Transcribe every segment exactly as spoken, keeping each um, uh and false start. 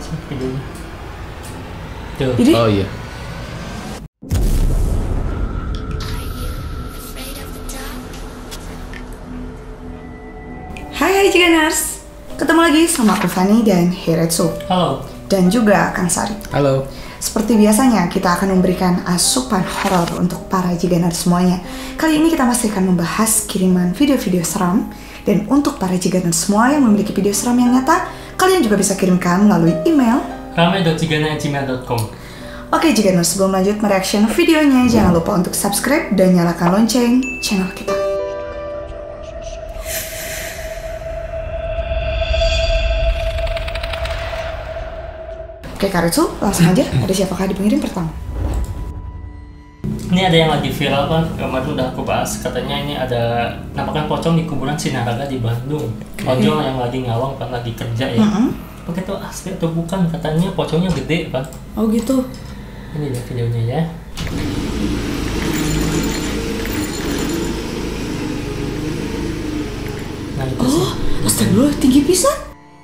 sih videonya. Tuh. Ini? Oh iya. Hai hai Jiganers, ketemu lagi sama aku Fanny dan Hiretsu. Halo. Dan juga Kang Sari. Halo. Seperti biasanya kita akan memberikan asupan horor untuk para Jiganers semuanya. Kali ini kita masih akan membahas kiriman video-video seram. Dan untuk para Jiganers semua yang memiliki video seram yang nyata, kalian juga bisa kirimkan melalui email rame dot jigana at gmail dot com. Oke Jiganers, sebelum lanjut mereaction videonya, jangan lupa untuk subscribe dan nyalakan lonceng channel kita. Oke Karitsu, langsung aja. Ada siapakah di pengirim pertama? Ini ada yang lagi viral kan, kemarin udah aku bahas. Katanya ini ada nampaknya pocong di kuburan Sinaraga di Bandung. Ojol yang lagi ngawang kan, lagi kerja ya. Mm-hmm. Pakai itu asli atau bukan? Katanya pocongnya gede kan. Oh gitu. Ini dia videonya ya. Nah itu sih. Oh, astagfirullah, tinggi pisan.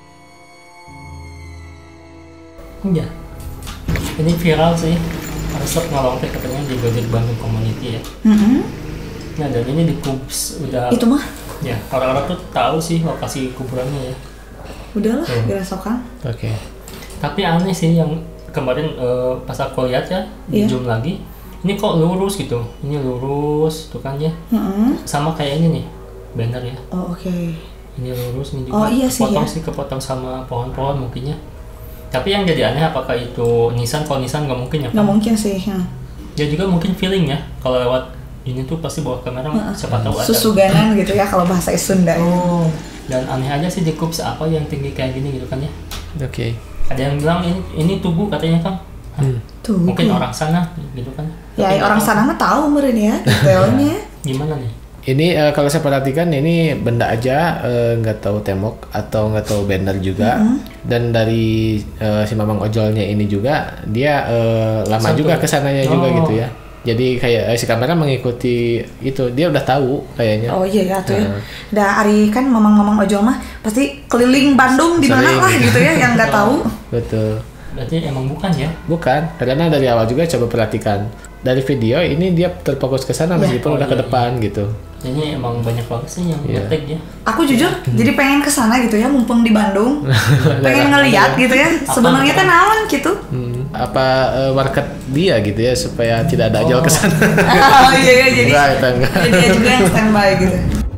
Iya. Ini viral sih. Resep ngalong teh katanya di Gojek Bandung Community ya. Mm-hmm. Nah dan ini di kubs udah. Itu mah? Ya orang-orang tuh tahu sih lokasi kuburannya ya. Udahlah, Hmm. gerasokan. Oke. Okay. Tapi aneh sih yang kemarin uh, pas aku lihat ya di Iya. zoom lagi. Ini kok lurus gitu. Ini lurus tuh kan ya. Mm-hmm. Sama kayak ini nih banner ya. Oh oke. Okay. Ini lurus ini juga. Oh, iya sih, kepotong ya. sih kepotong sama pohon-pohon mungkinnya. Tapi yang jadi aneh apakah itu Nissan? Kalau Nissan nggak mungkin ya. Nggak mungkin sih. Ya. Ya juga mungkin feeling ya. Kalau lewat ini tuh pasti bawa kamera. Uh-uh. Siapa tahu ada. Susuganan gitu ya kalau bahasa Sunda. Oh. Dan aneh aja sih di kubs apa yang tinggi kayak gini gitu kan ya. Oke. Okay. Ada yang bilang ini ini tubuh katanya kan. Hmm. Tuh. Mungkin orang sana gitu kan. Ya Tapi orang nggak sana mah tahu meren ya detailnya. gimana nih? Ini uh, kalau saya perhatikan ini benda aja uh, nggak tahu temok atau nggak tahu banner juga. Mm-hmm. Dan dari uh, si Mamang Ojolnya ini juga dia uh, lama Satu. juga kesananya juga Oh. gitu ya. Jadi kayak eh, si kamera mengikuti itu, dia udah tahu kayaknya. Oh iya ya tuh ya. Uh. Dah Ari kan mamang-mamang ojol mah pasti keliling Bandung di mana Sering. lah gitu ya yang nggak tahu. Betul. Berarti emang bukan ya? Bukan, karena dari awal juga coba perhatikan. Dari video ini dia terfokus ke sana Ya. meskipun Oh, udah iya, ke depan gitu. Ini emang banyak banget sih yang Iya. ngetek ya. Aku jujur jadi pengen kesana gitu ya mumpung di Bandung. Pengen ngeliat gitu ya. Sebenarnya kan naon gitu. Hmm, apa eh, market dia gitu ya supaya tidak ada ojol Oh. ke sana. Oh iya iya jadi. Enggak, itu enggak. Jadi dia juga yang standby gitu.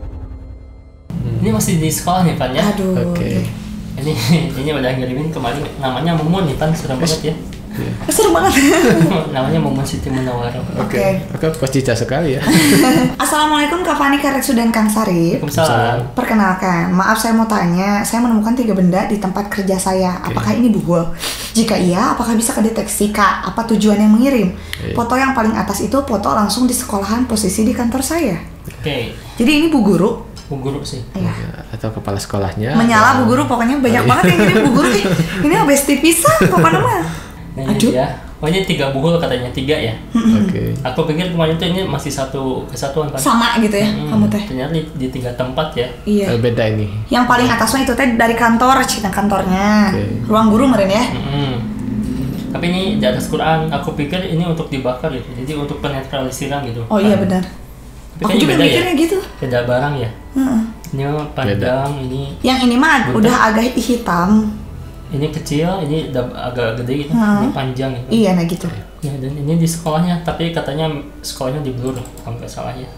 Ini masih di sekolah nih Pan ya. Aduh. Oke. Ini ini udah ngirimin kemarin namanya Mumun nih Pan, serem banget ya. Seru banget. Namanya Mumun Siti Munawaro. Oke. Oke, kok cica sekali ya. Assalamualaikum Kak Fani, Karetsu dan Kang Sari. Waalaikumsalam. Perkenalkan, maaf saya mau tanya, saya menemukan tiga benda di tempat kerja saya. Oke. Apakah ini bugol? Jika iya, apakah bisa kedeteksi Kak? Apa tujuan yang mengirim? Iya. Foto yang paling atas itu foto langsung di sekolahan, posisi di kantor saya. Oke, Jadi ini Bu Guru. Bu Guru sih. Iya. Atau kepala sekolahnya. Menyala atau- Bu Guru, pokoknya banyak Oh, iya. banget yang kirim Bu Guru. Ih, ini mah besti pisan pokoknya mah. Nah ini Aduh. dia. Oh ini tiga buhul katanya, tiga ya. Oke. Aku pikir kemarin tuh ini masih satu kesatuan Pan. Sama gitu ya, Hmm, kamu teh. Ternyata di, di tiga tempat ya. Iya. Eh, beda ini. Yang paling atas mah itu teh dari kantor, cina kantornya. Oke. Ruang guru meren ya. Mm-mm. Tapi ini di atas Quran, aku pikir ini untuk dibakar gitu, jadi untuk penetralisiran gitu. Oh iya benar. Tapi Aku kayaknya juga beda mikirnya ya? gitu. Beda barang ya. Heeh. Ini mah panjang, ini Yang ini mah Bunta. udah agak hitam. ini kecil, ini udah agak gede gitu, Hmm. ini panjang gitu. Iya, nah gitu. Ya dan ini di sekolahnya, tapi katanya sekolahnya di blur kalau nggak salah ya.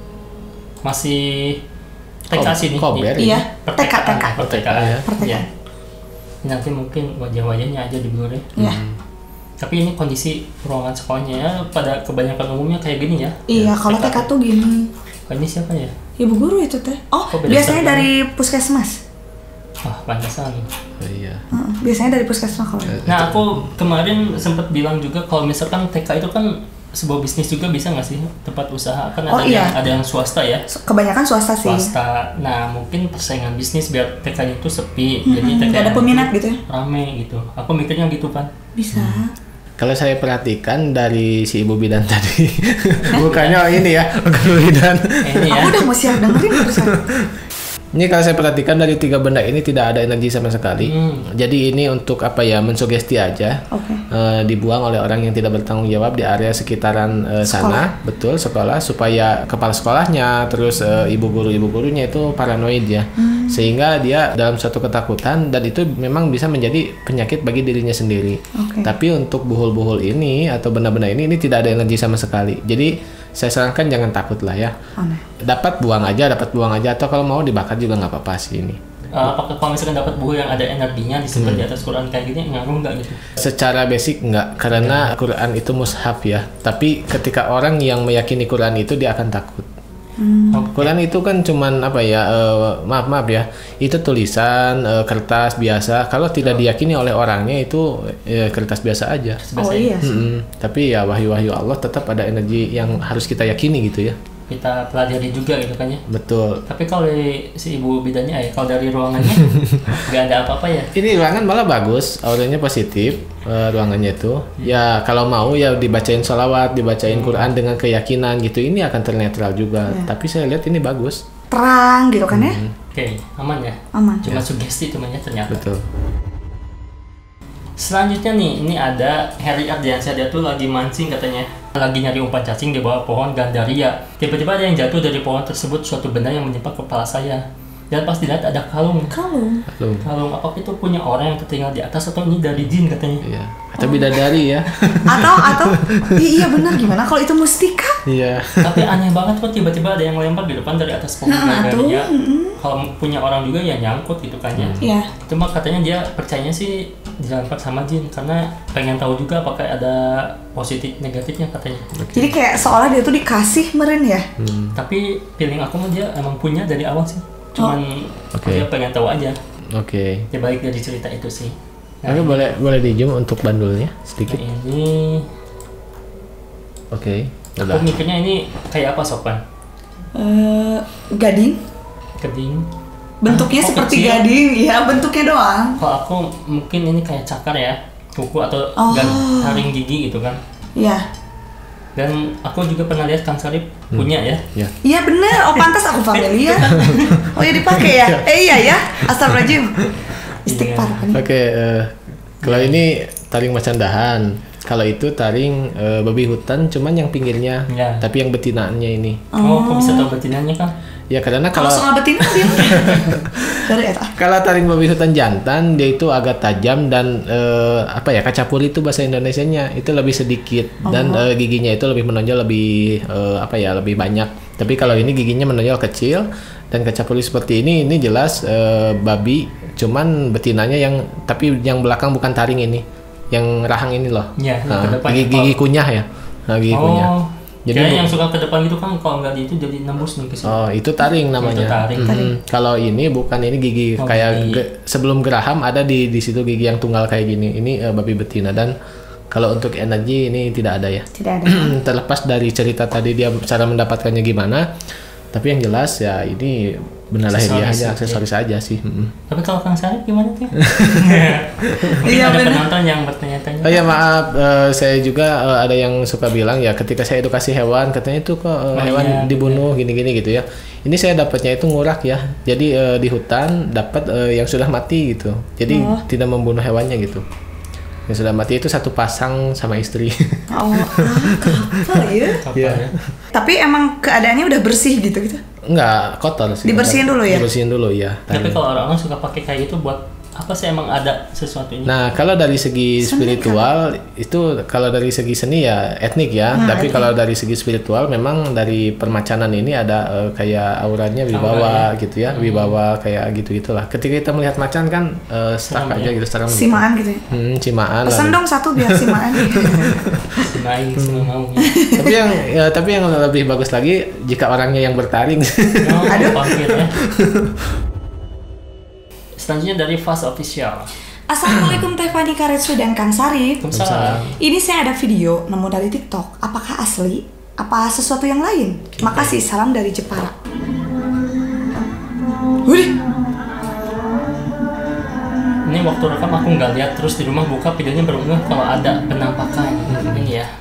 Masih T K Kob- sih nih. kober Ini Iya, pertekaan, T K, T K. pertekaan. Ya. Pertekaan. Ya. Nanti mungkin wajah-wajahnya aja di blur ya. Iya. Hmm. Tapi ini kondisi ruangan sekolahnya ya, pada kebanyakan umumnya kayak gini ya. Iya, kalau T K T K tuh gini. Oh, ini siapa ya? Ibu guru itu teh. Oh, Kok beda biasanya sama? dari puskesmas. Wah, pantesan. Oh, iya. Heeh, biasanya dari puskesmas kalau. Eh, Nah, aku kemarin sempat bilang juga kalau misalkan T K itu kan sebuah bisnis juga bisa nggak sih tempat usaha kan Oh, ada iya. yang ada yang swasta ya. Kebanyakan swasta sih. Swasta. Nah, mungkin persaingan bisnis biar T K itu sepi. Mm-mm, Jadi T K nggak ada itu peminat gitu ya? Rame gitu. Aku mikirnya gitu kan. Bisa. Kalau saya perhatikan dari si Ibu Bidan tadi, bukannya ini ya, bukan Ibu Bidan. Eh, ini ya. Aku udah mau siap dengerin barusan. Ini kalau saya perhatikan dari tiga benda ini tidak ada energi sama sekali. Hmm. Jadi ini untuk apa ya, mensugesti aja. Oke. Eh, dibuang oleh orang yang tidak bertanggung jawab di area sekitaran eh, sana, betul, sekolah, supaya kepala sekolahnya, terus eh, ibu guru ibu gurunya itu paranoid ya, Hmm. sehingga dia dalam suatu ketakutan dan itu memang bisa menjadi penyakit bagi dirinya sendiri. Oke. Tapi untuk buhul-buhul ini atau benda-benda ini ini tidak ada energi sama sekali. Jadi saya sarankan jangan takut lah ya. Amin. Dapat buang aja, dapat buang aja, atau kalau mau dibakar juga nggak apa-apa sih ini. Uh, apakah kalau misalkan dapat buku yang ada energinya disimpan di atas Quran kayak gini ngaruh nggak gitu? Secara basic nggak, karena Quran itu mushaf ya. Tapi ketika orang yang meyakini Quran itu dia akan takut. Hmm. Quran itu kan cuman apa ya, eh, maaf maaf ya, itu tulisan eh, kertas biasa. Kalau tidak diyakini oleh orangnya itu eh, kertas biasa aja. Oh iya sih. Mm-mm. Tapi ya wahyu-wahyu Allah tetap ada energi yang harus kita yakini gitu ya. Kita pelajari juga gitu kan ya. Betul. Tapi kalau dari si ibu bidannya ya, kalau dari ruangannya nggak ada apa-apa ya. Ini ruangan malah bagus, auranya positif eh, ruangannya itu. Ya kalau mau ya dibacain sholawat, dibacain Quran dengan keyakinan gitu, ini akan ternetral juga. Ya. Tapi saya lihat ini bagus. Terang gitu kan ya? Oke, aman ya. Aman. Cuma sugesti temannya ternyata. Betul. Selanjutnya nih, ini ada Heri Ardiansyah, dia tuh lagi mancing katanya. Lagi nyari umpan cacing di bawah pohon gandaria. Tiba-tiba ada yang jatuh dari pohon tersebut, suatu benda yang menimpa kepala saya. Dan pas dilihat ada kalung. Kalung. Lalu, Kalung apakah itu punya orang yang tertinggal di atas atau ini dari jin katanya? iya. Atau bidadari ya. Atau atau i- iya benar, gimana kalau itu mustika? Iya. Tapi aneh banget kok tiba-tiba ada yang lempar di depan dari atas pohon Nah, tuh, gandaria. mm-mm. Kalau punya orang juga ya nyangkut gitu kan ya. Iya. Cuma katanya dia percayanya sih dilempar sama jin karena pengen tahu juga apakah ada positif negatifnya katanya. Jadi kayak seolah dia tuh dikasih meren ya? Hmm. Tapi feeling aku mah dia emang punya dari awal sih. Cuman Oke. dia pengen tahu aja. Oke. Ya baik dari cerita itu sih. Nah, Oke, boleh boleh di zoom untuk bandulnya sedikit. nah ini Oke. aku Udah. mikirnya ini kayak apa Sopan? Eh, gading. Keding. Bentuknya Ah, kok seperti kecil? gading, ya bentuknya doang. Kalau aku mungkin ini kayak cakar ya, kuku atau Oh. gan- taring gigi gitu kan. Iya. Dan aku juga pernah lihat Kang Sarip punya ya. Ya. Iya bener, oh pantas aku familiar. Oh ya dipakai ya? Eh iya ya, astagfirullahaladzim. Istighfar. Iya. Oke, eh, kalau ini taring macan dahan. Kalau itu taring eh, babi hutan, cuman yang pinggirnya, Ya. tapi yang betinanya ini. Oh, kok bisa tahu betinanya Kang? Ya karena Kalau kalau soal betina dia dari eta. kalau taring babi hutan jantan dia itu agak tajam dan eh, apa ya, kacapuri itu bahasa Indonesianya itu lebih sedikit dan eh, giginya itu lebih menonjol, lebih eh, apa ya, lebih banyak. Tapi kalau ini giginya menonjol kecil dan kacapuri seperti ini, ini jelas eh, babi, cuman betinanya yang, tapi yang belakang bukan taring ini, yang rahang ini loh. Iya, yang Nah, ke depan. gigi, gigi kunyah ya, nah, gigi kunyah. Oh, Jadi jadi bu- yang suka ke depan gitu kan kalau nggak di itu jadi nembus nih ke sini. Oh, itu taring namanya. Itu taring. Mhm. Kalau ini bukan, ini gigi Oh, kayak gigi. ge- sebelum geraham ada di di situ gigi yang tunggal kayak gini. Ini eh, babi betina. Dan kalau untuk energi ini tidak ada ya. Tidak ada. Terlepas dari cerita tadi dia cara mendapatkannya gimana, tapi yang jelas ya ini benda lahiriah Aksesoris aja, ya. aksesoris aja sih. Mhm. Tapi kalau Kang Sarip gimana tuh? Mungkin Iya, ada bener. penonton yang bertanya-tanya. Oh ya maaf, eh, saya juga eh, ada yang suka bilang ya ketika saya edukasi hewan katanya itu kok eh, Oh, hewan iya, dibunuh gini-gini gitu ya. Ini saya dapatnya itu ngurak ya. Jadi eh, di hutan dapat eh, yang sudah mati gitu. Jadi Oh. tidak membunuh hewannya gitu. Yang sudah mati itu satu pasang sama istri. Oh, apa ya? Apa Iya. ya? Tapi emang keadaannya udah bersih gitu gitu. Enggak, kotor sih. Dibersihin dulu ya? Dibersihin dulu ya. Tapi kalau orang-orang suka pakai kayak gitu buat apa sih, emang ada sesuatu ini? Nah, kalau dari segi Seni spiritual itu, kalau dari segi seni ya etnik ya. Nah, Tapi etnik. kalau dari segi spiritual memang dari permacanan ini ada eh, kayak auranya wibawa Auranya. gitu ya, wibawa kayak gitu gitulah. Ketika kita melihat macan kan eh, stuck Serem aja ya. gitu, serem gitu. Simaan gitu ya. Hmm, cimaan. Pesan lalu. dong satu biar simaan. Sinai semua maunya. Tapi yang ya, tapi yang lebih bagus lagi jika orangnya yang bertaring. Oh, Aduh. vampir ya. Selanjutnya dari Fast Official. Assalamualaikum Teh Fani Karetsu dan Kang Sarip. Waalaikumsalam. Ini saya ada video nemu dari TikTok. Apakah asli? Apa sesuatu yang lain? Makasih, salam dari Jepara. Wih, Ini waktu rekam aku nggak lihat, terus di rumah buka videonya baru ngeh kalau ada penampakan ini ya.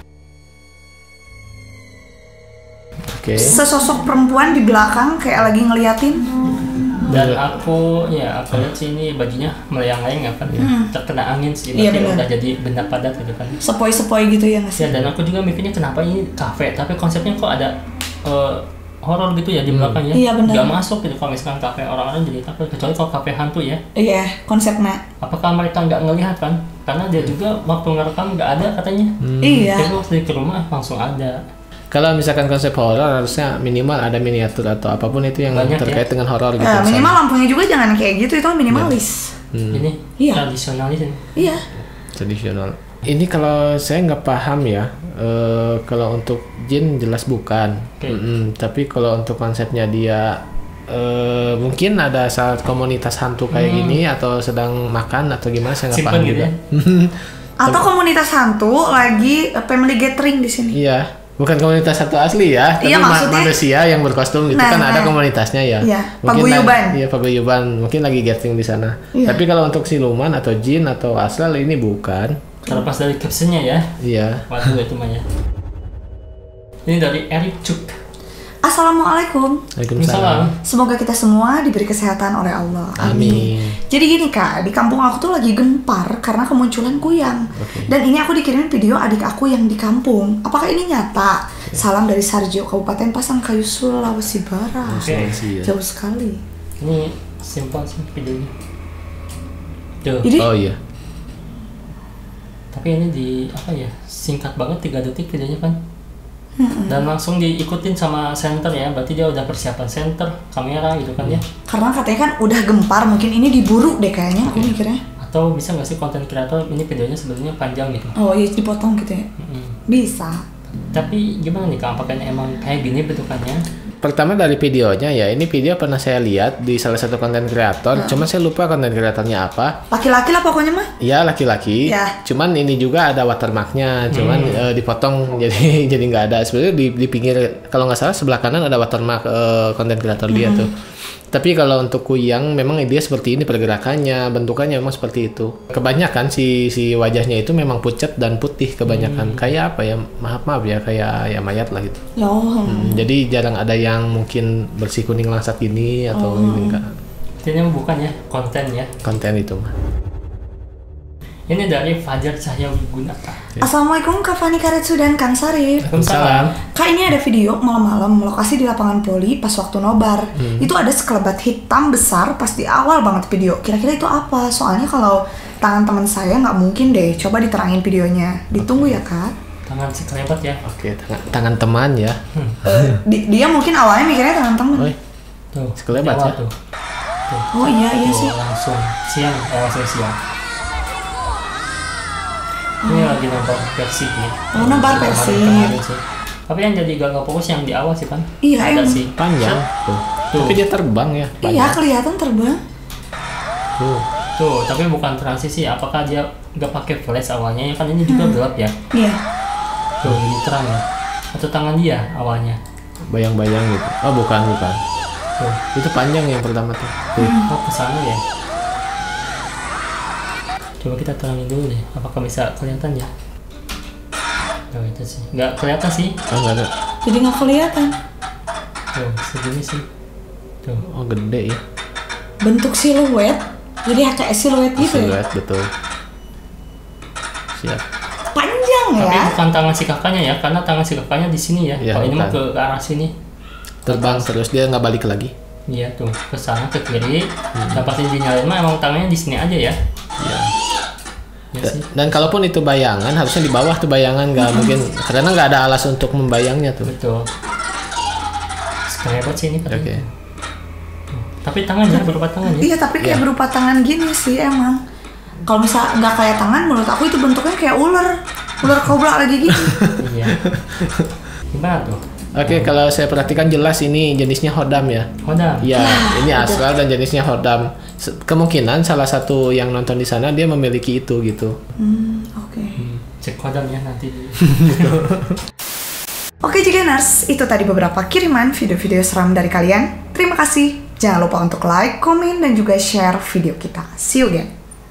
Oke. sesosok perempuan di belakang kayak lagi ngeliatin. Dan aku ya aku lihat sih ini bajunya melayang-layang ya kan, hmm. terkena angin sih, berarti iya, udah jadi benda padat gitu kan. Sepoi-sepoi gitu ya nggak sih? Ya, dan aku juga mikirnya kenapa ini kafe, tapi konsepnya kok ada uh, horor gitu ya di belakangnya. Iya, benar. Gak masuk gitu kalau misalkan kafe, orang-orang jadi takut, kecuali kalau kafe hantu ya. Iya, konsepnya. Apakah mereka nggak ngelihat kan? Karena dia juga waktu ngerekam nggak ada katanya. Hmm. Iya. Tapi waktu ke rumah langsung ada. Kalau misalkan konsep horor harusnya minimal ada miniatur atau apapun itu yang Banyak, terkait ya? dengan horor gitu. Uh, minimal lampunya juga jangan kayak gitu, itu minimalis. Hmm. Ini Iya. tradisionalis ini. Iya. Tradisional. Ini kalau saya nggak paham ya, uh, kalau untuk jin jelas bukan. Okay. Mm-mm. Tapi kalau untuk konsepnya dia uh, mungkin ada saat komunitas hantu kayak Hmm. gini atau sedang makan atau gimana saya nggak Simpen paham gitu juga. ya? Atau komunitas hantu lagi uh, family gathering di sini. Iya. Bukan komunitas satu asli ya, tapi Iya, ma- maksudnya- manusia yang berkostum itu Nah, kan ada nah. komunitasnya ya. Iya, Mungkin paguyuban. lagi- Iya, paguyuban. Mungkin lagi gathering di sana. Iya. Tapi kalau untuk siluman atau jin atau asal ini bukan. Terlepas dari captionnya ya. Iya. Waduh itu mah ya. Ini dari Eric Cuk. Assalamualaikum. Waalaikumsalam. Semoga kita semua diberi kesehatan oleh Allah. Amin. Jadi gini kak, di kampung aku tuh lagi gempar karena kemunculan kuyang. Oke. Dan ini aku dikirimin video adik aku yang di kampung. Apakah ini nyata? Salam dari Sarjo, Kabupaten Pasangkayu, Sulawesi Barat. Oke. Iya. Jauh sekali. Ini simpel sih videonya. Tuh. Jadi Oh iya. Tapi ini di apa ya? Singkat banget tiga detik videonya kan. Dan langsung diikutin sama center ya. Berarti dia udah persiapan center, kamera gitu kan ya. karena katanya kan udah gempar, mungkin ini diburu deh kayaknya aku mikirnya. Atau bisa nggak sih konten kreator ini videonya sebenarnya panjang gitu. Oh iya, dipotong gitu ya. Mm-mm. Bisa. Tapi gimana nih Kak? Apakah ini emang kayak gini bentukannya? Pertama dari videonya ya, ini video pernah saya lihat di salah satu konten kreator. Cuma saya lupa konten kreatornya apa. Laki-laki lah pokoknya mah. Iya laki-laki. Ya. Cuman ini juga ada watermarknya. Cuman eh, dipotong jadi jadi nggak ada. Sebenarnya di, di pinggir kalau nggak salah sebelah kanan ada watermark eh, konten kreator dia tuh. Tapi kalau untuk kuyang memang dia seperti ini pergerakannya, bentukannya memang seperti itu. Kebanyakan si si wajahnya itu memang pucat dan putih kebanyakan. Kayak apa ya? Maaf maaf ya kayak ya mayat lah gitu. Loh. Hmm, jadi jarang ada yang mungkin bersih kuning langsat ini atau ini enggak. Ini bukan ya konten ya. Konten itu mah. Ini dari Fajar Cahya Wigunata. Assalamualaikum Kak Fani Karetsu dan Kang Sarif. Waalaikumsalam. Kak, ini ada video malam-malam lokasi di lapangan poli pas waktu nobar. Itu ada sekelebat hitam besar pas di awal banget video. Kira-kira itu apa? Soalnya kalau tangan teman saya nggak mungkin deh. Coba diterangin videonya. Ditunggu ya Kak. Tangan si kelebat ya. Oke, tangan, tangan teman ya. Di- dia mungkin awalnya mikirnya tangan teman. Oi, Tuh. Sekelebat di awal ya? Tuh. Oh iya iya Tuh, sih. langsung siang, awal saya siang. Ini lagi nonton Persib ya. Oh, nonton Kemarin- Persib. kemarin sih. Tapi yang jadi gak fokus yang di awal sih kan. Iya, Ada emang. sih. panjang tuh. Tuh. Tapi dia terbang ya. Iya Banyak. kelihatan terbang. Tuh. Tuh, tapi bukan transisi. Apakah dia nggak pakai flash awalnya? Ya kan ini juga gelap ya. Iya. Tuh, ini terang ya. Atau tangan dia awalnya. Bayang-bayang gitu. Oh, bukan, bukan. Tuh. Itu panjang yang pertama tuh. Tuh. Oh, kesana ya. Coba kita terangin dulu deh. Apakah bisa kelihatan ya? Tuh, itu sih. Nggak kelihatan sih. Oh, enggak ada. Jadi nggak kelihatan. Tuh, segini sih. Tuh. Oh, gede ya. Bentuk siluet. Jadi kayak siluet gitu ya. Siluet betul. Siap. Panjang Tapi ya. bukan tangan si kakaknya ya, karena tangan si kakaknya di sini ya. Iya, Kalau ini mah ke, bukan. ke arah sini. Terbang terus dia nggak balik lagi. Iya tuh, ke sana ke kiri. Dan pasti dinyalain mah emang tangannya di sini aja ya. Iya. Ya Da- sih. Dan kalaupun itu bayangan harusnya di bawah tuh bayangan nggak mungkin karena nggak ada alas untuk membayangnya tuh. Betul. Sekelebat sih ini katanya. Oke. Tapi tangannya berupa tangan ya. Iya tapi kayak Iya. berupa tangan gini sih emang. Kalau misal nggak kayak tangan, menurut aku itu bentuknya kayak ular, ular kobra lagi gitu. Iya. Gimana tuh? Oke, kalau saya perhatikan jelas ini jenisnya hodam ya. Hodam. Ya, ini asal dan jenisnya hodam. Se- Kemungkinan salah satu yang nonton di sana dia memiliki itu gitu. Hmm, oke. Cek hodam ya nanti. Oke Jigeners, itu tadi beberapa kiriman video-video seram dari kalian. Terima kasih. Jangan lupa untuk like, komen, dan juga share video kita. See you again.